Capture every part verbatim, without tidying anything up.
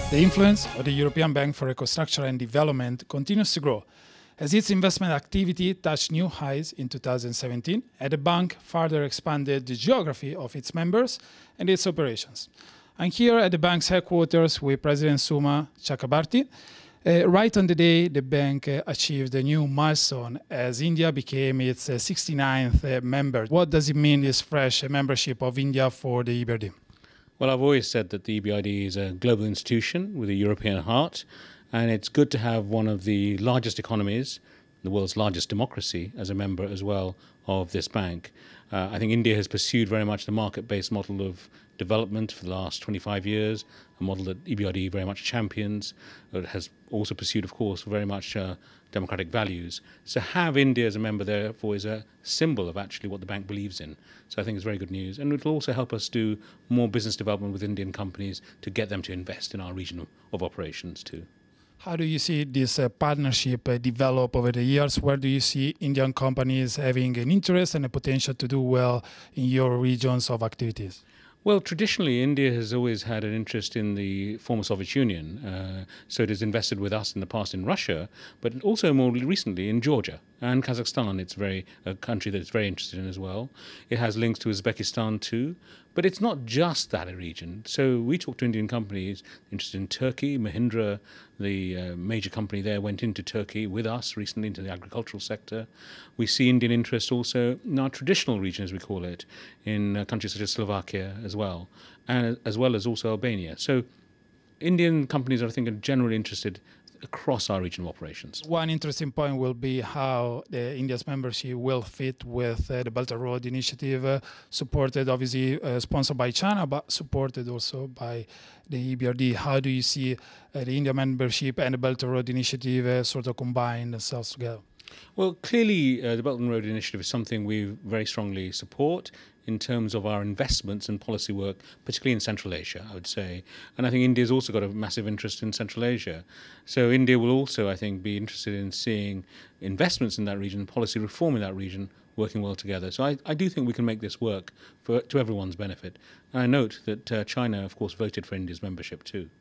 The influence of the European Bank for Reconstruction and Development continues to grow, as its investment activity touched new highs in two thousand seventeen, and the bank further expanded the geography of its members and its operations. I'm here at the bank's headquarters with President Suma Chakrabarti. Uh, right on the day the bank uh, achieved a new milestone as India became its uh, sixty-ninth uh, member. What does it mean, this fresh uh, membership of India for the E B R D? Well, I've always said that the E B R D is a global institution with a European heart, and it's good to have one of the largest economies, the world's largest democracy, as a member as well of this bank. Uh, I think India has pursued very much the market-based model of development for the last twenty-five years, a model that E B R D very much champions. It has also pursued, of course, very much uh, democratic values. So have India as a member, therefore, is a symbol of actually what the bank believes in. So I think it's very good news. And it will also help us do more business development with Indian companies to get them to invest in our region of, of operations too. How do you see this uh, partnership uh, develop over the years? Where do you see Indian companies having an interest and a potential to do well in your regions of activities? Well, traditionally, India has always had an interest in the former Soviet Union. Uh, so it has invested with us in the past in Russia, but also more recently in Georgia and Kazakhstan. It's very a country that it's very interested in as well. It has links to Uzbekistan too. But it's not just that region. So we talk to Indian companies interested in Turkey. Mahindra, the uh, major company there, went into Turkey with us recently into the agricultural sector. We see Indian interest also in our traditional region, as we call it, in uh, countries such as Slovakia as well, and as well as also Albania. So Indian companies, I think, are generally interested across our region of operations. One interesting point will be how the India's membership will fit with uh, the Belt and Road Initiative, uh, supported obviously uh, sponsored by China, but supported also by the E B R D. How do you see uh, the India membership and the Belt and Road Initiative uh, sort of combine themselves together? Well, clearly uh, the Belt and Road Initiative is something we very strongly support in terms of our investments and policy work, particularly in Central Asia, I would say. And I think India's also got a massive interest in Central Asia. So India will also, I think, be interested in seeing investments in that region, policy reform in that region, working well together. So I, I do think we can make this work for, to everyone's benefit. And I note that uh, China, of course, voted for India's membership too.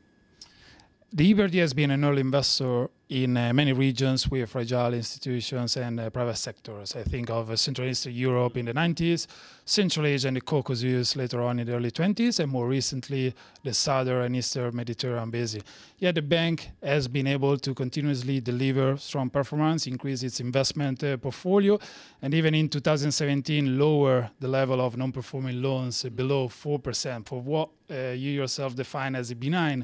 The E B R D has been an early investor in uh, many regions with fragile institutions and uh, private sectors. I think of uh, Central and Eastern Europe in the nineties, Central Asia and the Caucasus later on in the early twenties, and more recently the Southern and Eastern Mediterranean basin. Yet the bank has been able to continuously deliver strong performance, increase its investment uh, portfolio, and even in two thousand seventeen lower the level of non-performing loans below four percent for what uh, you yourself define as a benign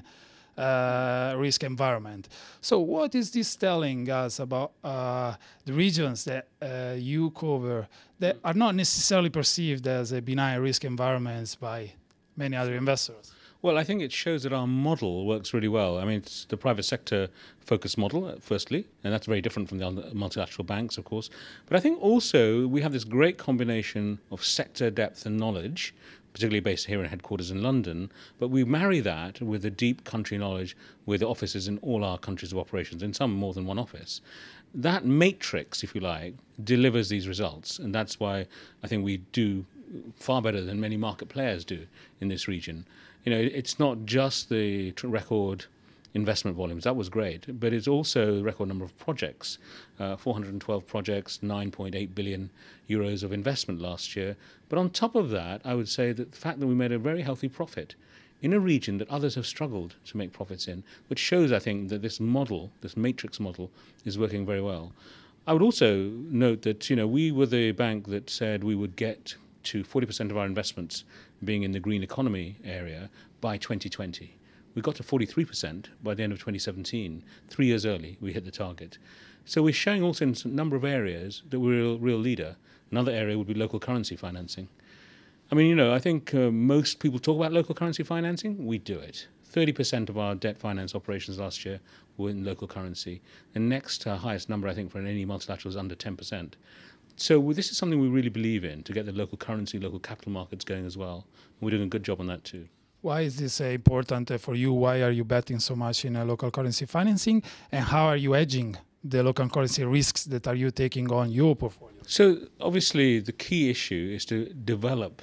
Uh, risk environment. So what is this telling us about uh, the regions that uh, you cover that are not necessarily perceived as a benign risk environments by many other investors? Well, I think it shows that our model works really well. I mean, it's the private sector focused model, firstly, and that's very different from the multilateral banks, of course. But I think also we have this great combination of sector depth and knowledge, particularly based here in headquarters in London, but we marry that with a deep country knowledge with offices in all our countries of operations, in some more than one office. That matrix, if you like, delivers these results, and that's why I think we do far better than many market players do in this region. You know, it's not just the record investment volumes, that was great, but it's also the record number of projects, uh, four hundred twelve projects, nine point eight billion euros of investment last year. But on top of that, I would say that the fact that we made a very healthy profit in a region that others have struggled to make profits in, which shows, I think, that this model, this matrix model, is working very well. I would also note that, you know, we were the bank that said we would get to forty percent of our investments being in the green economy area by twenty twenty. We got to forty-three percent by the end of twenty seventeen. Three years early, we hit the target. So we're showing also in a number of areas that we're a real, real leader. Another area would be local currency financing. I mean, you know, I think uh, most people talk about local currency financing. We do it. thirty percent of our debt finance operations last year were in local currency. The next uh, highest number, I think, for any multilateral is under ten percent. So this is something we really believe in, to get the local currency, local capital markets going as well. And we're doing a good job on that too. Why is this uh, important uh, for you? Why are you betting so much in uh, local currency financing? And how are you hedging the local currency risks that are you taking on your portfolio? So obviously the key issue is to develop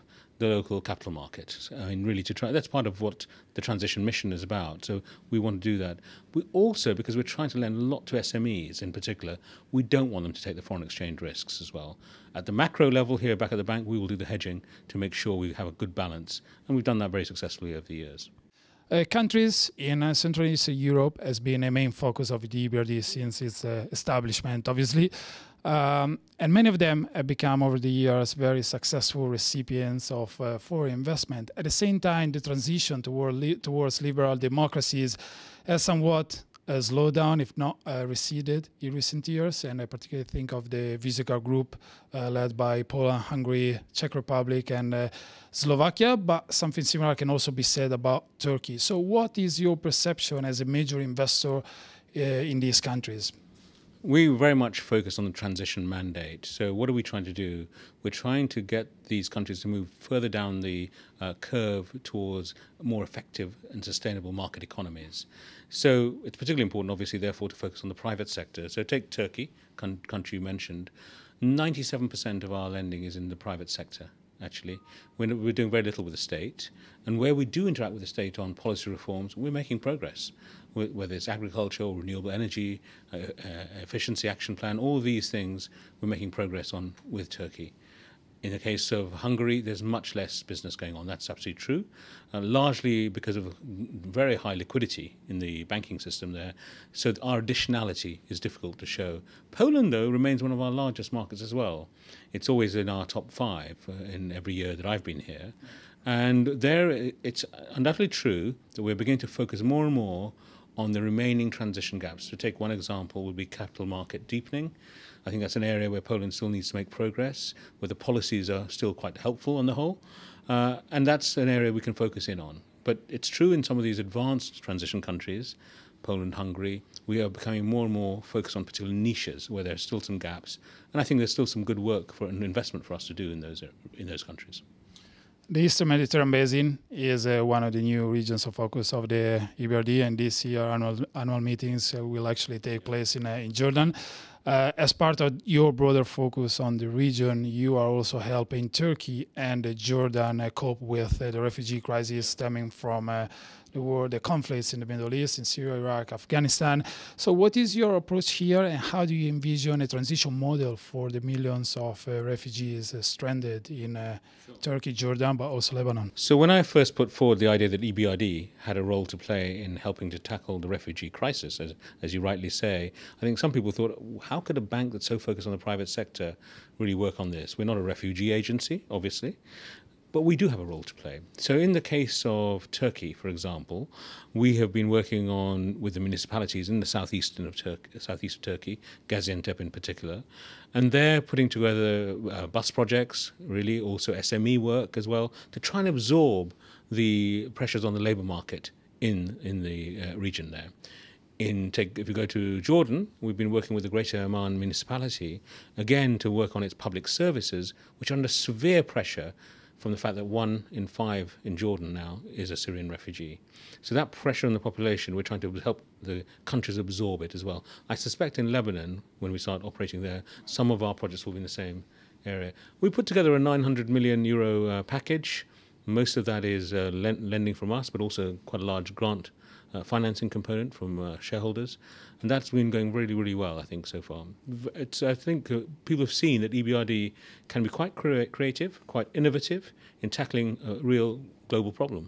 the local capital market. I mean, really to try, that's part of what the transition mission is about. So we want to do that. We also, because we're trying to lend a lot to S M Es in particular, we don't want them to take the foreign exchange risks as well. At the macro level here back at the bank, we will do the hedging to make sure we have a good balance. And we've done that very successfully over the years. Uh, countries in uh, Central and Eastern Europe has been a main focus of the E B R D since its uh, establishment, obviously. Um, and many of them have become, over the years, very successful recipients of uh, foreign investment. At the same time, the transition toward li towards liberal democracies has somewhat uh, slowed down, if not uh, receded, in recent years. And I particularly think of the Visegrad Group uh, led by Poland, Hungary, Czech Republic, and uh, Slovakia. But something similar can also be said about Turkey. So what is your perception as a major investor uh, in these countries? We very much focus on the transition mandate. So what are we trying to do? We're trying to get these countries to move further down the uh, curve towards more effective and sustainable market economies. So it's particularly important, obviously, therefore, to focus on the private sector. So take Turkey, con country you mentioned. ninety-seven percent of our lending is in the private sector, actually. We're, we're doing very little with the state. And where we do interact with the state on policy reforms, we're making progress. Whether it's agriculture or renewable energy, uh, uh, efficiency action plan, all of these things we're making progress on with Turkey. In the case of Hungary, there's much less business going on. That's absolutely true, uh, largely because of very high liquidity in the banking system there. So our additionality is difficult to show. Poland, though, remains one of our largest markets as well. It's always in our top five uh, in every year that I've been here. And there, it's undoubtedly true that we're beginning to focus more and more on the remaining transition gaps. To take one example would be capital market deepening. I think that's an area where Poland still needs to make progress, where the policies are still quite helpful on the whole. Uh, and that's an area we can focus in on. But it's true in some of these advanced transition countries, Poland, Hungary, we are becoming more and more focused on particular niches where there are still some gaps. And I think there's still some good work for an investment for us to do in those, in those countries. The Eastern Mediterranean Basin is uh, one of the new regions of focus of the E B R D, and this year annual annual meetings uh, will actually take place in, uh, in Jordan. Uh, as part of your broader focus on the region, you are also helping Turkey and uh, Jordan uh, cope with uh, the refugee crisis stemming from uh, the war, the conflicts in the Middle East, in Syria, Iraq, Afghanistan. So what is your approach here, and how do you envision a transition model for the millions of uh, refugees uh, stranded in uh, sure. Turkey, Jordan, but also Lebanon? So when I first put forward the idea that E B R D had a role to play in helping to tackle the refugee crisis, as, as you rightly say, I think some people thought, how could a bank that's so focused on the private sector really work on this? We're not a refugee agency, obviously. But we do have a role to play. So in the case of Turkey, for example, we have been working on with the municipalities in the southeastern of Turkey, southeast of Turkey, Gaziantep in particular, and they're putting together uh, bus projects, really also S M E work as well, to try and absorb the pressures on the labour market in in the uh, region there. In take, if you go to Jordan, we've been working with the Greater Amman municipality, again to work on its public services, which are under severe pressure from the fact that one in five in Jordan now is a Syrian refugee. So that pressure on the population, we're trying to help the countries absorb it as well. I suspect in Lebanon, when we start operating there, some of our projects will be in the same area. We put together a nine hundred million euro uh, package. Most of that is uh, lending from us, but also quite a large grant uh, financing component from uh, shareholders. And that's been going really, really well, I think, so far. It's, I think uh, people have seen that E B R D can be quite cre creative, quite innovative in tackling a real global problem.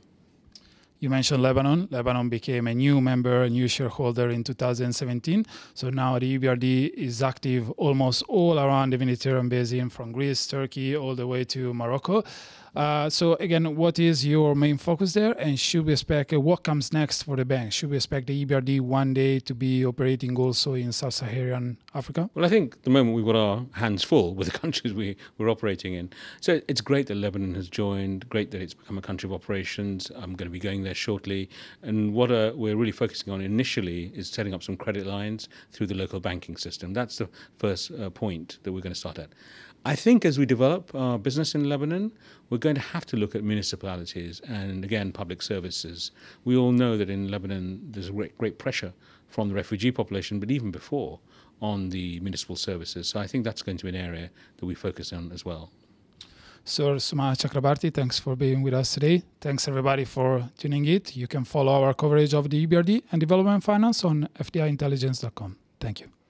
You mentioned Lebanon. Lebanon became a new member, a new shareholder in two thousand seventeen. So now the E B R D is active almost all around the Mediterranean basin, from Greece, Turkey, all the way to Morocco. Uh, so again, what is your main focus there, and should we expect uh, what comes next for the bank? Should we expect the E B R D one day to be operating also in sub-Saharan Africa? Well, I think at the moment we've got our hands full with the countries we, we're operating in. So it's great that Lebanon has joined, great that it's become a country of operations. I'm going to be going there shortly. And what uh, we're really focusing on initially is setting up some credit lines through the local banking system. That's the first uh, point that we're going to start at. I think as we develop our business in Lebanon, we're going to have to look at municipalities and, again, public services. We all know that in Lebanon there's great, great pressure from the refugee population, but even before, on the municipal services. So I think that's going to be an area that we focus on as well. Sir Suma Chakrabarti, thanks for being with us today. Thanks everybody for tuning in. You can follow our coverage of the E B R D and development finance on f d i intelligence dot com. Thank you.